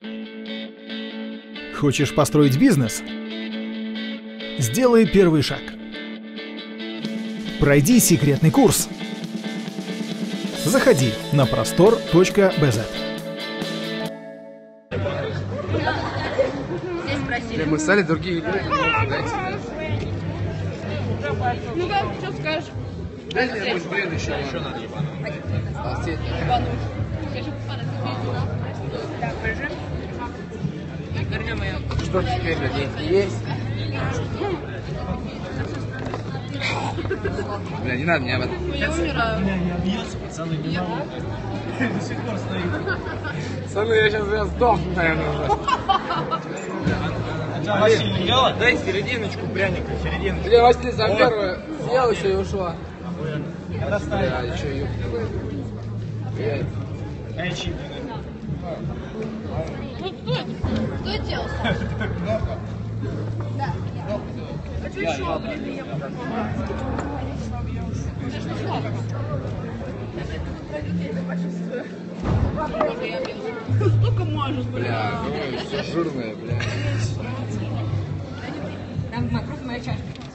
Хочешь построить бизнес? Сделай первый шаг. Пройди секретный курс. Заходи на prostor.bz. Мы стали другие игры. Ну как, что скажешь? Дайте мне пусть блин еще надо ебануть. Что теперь, деньги есть? Бля, не надо мне об этом. Я умираю. Бьется, пацаны, не могу. До сих пор стою. Пацаны, я сейчас сдохну, наверное, уже. Дай серединочку пряника, серединочку. Бля, Василий сам первое съела все и ушла. Когда ставишь? Бля, еще ее. Эй, чип. Что я делал? Да. А что еще? Столько мажешь, Бля, все жирное, бля. Там вокруг моя чашка.